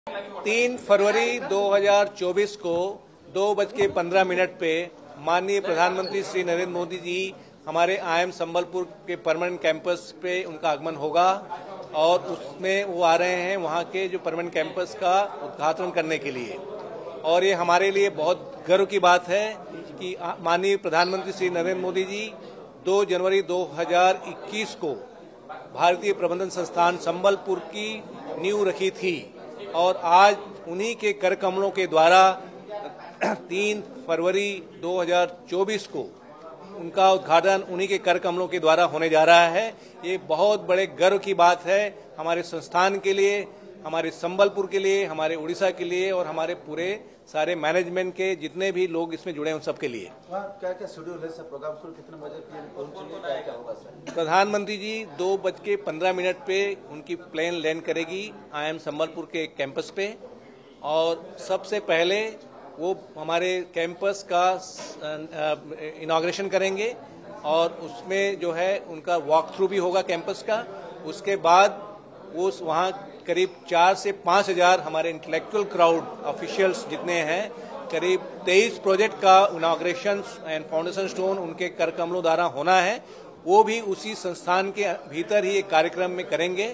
3 फरवरी 2024 को 2:15 पे माननीय प्रधानमंत्री श्री नरेंद्र मोदी जी हमारे IIM संबलपुर के परमानेंट कैंपस पे उनका आगमन होगा और उसमें वो आ रहे हैं वहाँ के जो परमानेंट कैंपस का उद्घाटन करने के लिए। और ये हमारे लिए बहुत गर्व की बात है कि माननीय प्रधानमंत्री श्री नरेंद्र मोदी जी 2 जनवरी 2021 को भारतीय प्रबंधन संस्थान संबलपुर की नींव रखी थी और आज उन्हीं के कर कमलों के द्वारा 3 फरवरी 2024 को उनका उद्घाटन उन्हीं के कर कमलों के द्वारा होने जा रहा है। ये बहुत बड़े गर्व की बात है हमारे संस्थान के लिए, हमारे संबलपुर के लिए, हमारे उड़ीसा के लिए और हमारे पूरे सारे मैनेजमेंट के जितने भी लोग इसमें जुड़े हैं उन सबके लिए। क्या क्या शेड्यूल है सर? प्रोग्राम शुरू कितने बजे पहुंचेंगे, क्या क्या होगा सर? प्रधानमंत्री जी 2:15 पे उनकी प्लेन लैंड करेगी IIM संबलपुर के कैंपस पे और सबसे पहले वो हमारे कैंपस का इनॉग्रेशन करेंगे और उसमें जो है उनका वॉक थ्रू भी होगा कैंपस का। उसके बाद वो वहाँ करीब 4 से 5 हजार हमारे इंटेलेक्चुअल क्राउड ऑफिशियल्स जितने हैं, करीब 23 प्रोजेक्ट का इनॉग्रेशन एंड फाउंडेशन स्टोन उनके कर कमलों द्वारा होना है। वो भी उसी संस्थान के भीतर ही एक कार्यक्रम में करेंगे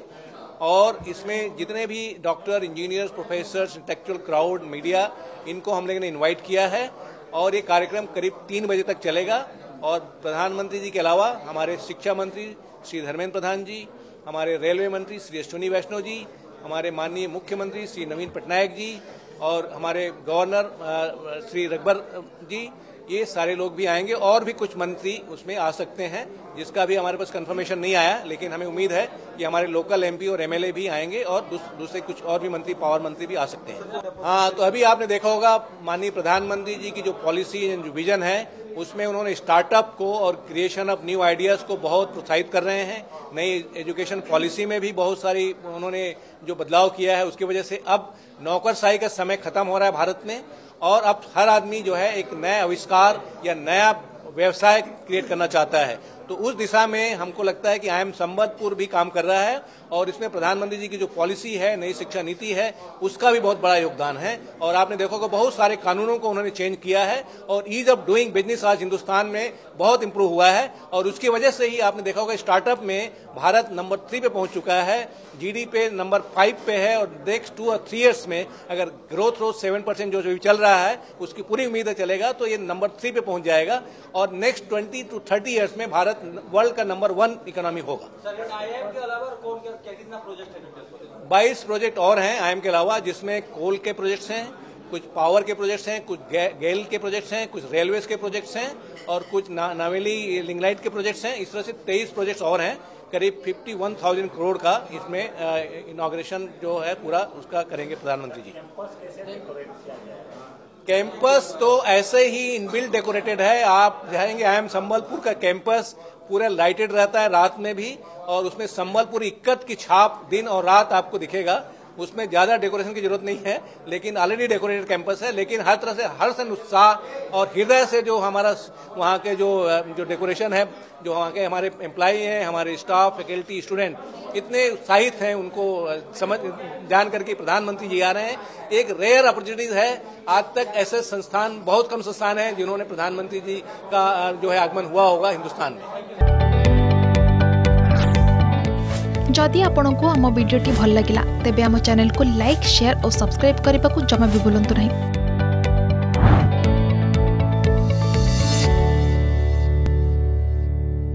और इसमें जितने भी doctor, engineers, professors, intellectual crowd, media, इनको हम लोगों ने इन्वाइट किया है और ये कार्यक्रम करीब 3 बजे तक चलेगा। और प्रधानमंत्री जी के अलावा हमारे शिक्षा मंत्री श्री धर्मेंद्र प्रधान जी, हमारे रेलवे मंत्री श्री अश्विनी वैष्णव जी, हमारे माननीय मुख्यमंत्री श्री नवीन पटनायक जी और हमारे गवर्नर श्री रघुबर जी, ये सारे लोग भी आएंगे और भी कुछ मंत्री उसमें आ सकते हैं जिसका भी हमारे पास कंफर्मेशन नहीं आया, लेकिन हमें उम्मीद है कि हमारे लोकल MP और MLA भी आएंगे और दूसरे कुछ और भी मंत्री, पावर मंत्री भी आ सकते हैं। हाँ, तो अभी आपने देखा होगा माननीय प्रधानमंत्री जी की जो पॉलिसी एंड जो विजन है उसमें उन्होंने स्टार्टअप को और क्रिएशन ऑफ न्यू आइडियाज को बहुत प्रोत्साहित कर रहे हैं। नई एजुकेशन पॉलिसी में भी बहुत सारी उन्होंने जो बदलाव किया है उसकी वजह से अब नौकरशाही का समय खत्म हो रहा है भारत में और अब हर आदमी जो है एक नया आविष्कार या नया व्यवसाय क्रिएट करना चाहता है। तो उस दिशा में हमको लगता है कि IIM संबलपुर भी काम कर रहा है और इसमें प्रधानमंत्री जी की जो पॉलिसी है, नई शिक्षा नीति है, उसका भी बहुत बड़ा योगदान है। और आपने देखो कि बहुत सारे कानूनों को उन्होंने चेंज किया है और ईज ऑफ डूइंग बिजनेस आज हिंदुस्तान में बहुत इंप्रूव हुआ है और उसकी वजह से ही आपने देखा होगा स्टार्टअप में भारत नंबर 3 पे पहुंच चुका है, GDP पे नंबर 5 पे है और नेक्स्ट 2 और 3 ईयर्स में अगर ग्रोथ 7% जो चल रहा है उसकी पूरी उम्मीद चलेगा तो ये नंबर 3 पे पहुंच जाएगा और नेक्स्ट 20 to 30 ईयर्स में भारत वर्ल्ड का नंबर 1 इकोनॉमी होगा। सर, IIM के अलावा कौन क्या कितना प्रोजेक्ट है? 22 प्रोजेक्ट और हैं IIM के अलावा, जिसमें कोल के प्रोजेक्ट्स हैं, कुछ पावर के प्रोजेक्ट्स हैं, कुछ गेल के प्रोजेक्ट्स हैं, कुछ रेलवेज के प्रोजेक्ट्स हैं और कुछ नावेली लिंगलाइट के प्रोजेक्ट्स हैं। इस तरह से 23 प्रोजेक्ट्स और हैं। करीब 51,000 करोड़ का इसमें इनॉग्रेशन जो है पूरा उसका करेंगे प्रधानमंत्री जी। कैंपस तो ऐसे ही इनबिल्ट डेकोरेटेड है। आप जाएंगे IIM संबलपुर का कैंपस पूरा लाइटेड रहता है रात में भी और उसमें संबलपुर इक्कत की छाप दिन और रात आपको दिखेगा। उसमें ज्यादा डेकोरेशन की जरूरत नहीं है, लेकिन ऑलरेडी डेकोरेटेड कैंपस है। लेकिन हर तरह से हर्ष उत्साह और हृदय से जो हमारा वहाँ के जो डेकोरेशन है, जो वहाँ के हमारे एम्प्लॉई हैं, हमारे स्टाफ, फैकल्टी, स्टूडेंट इतने उत्साहित हैं, उनको समझ जान करके प्रधानमंत्री जी आ रहे हैं। एक रेयर अपॉर्चुनिटीज है। आज तक ऐसे संस्थान, बहुत कम संस्थान हैं जिन्होंने प्रधानमंत्री जी का जो है आगमन हुआ होगा हिंदुस्तान में। जदि आपंक आम भिडी भल लगा तेब आम चैनल को लाइक, शेयर और सब्सक्राइब करने को जमा भी भूलु नहीं।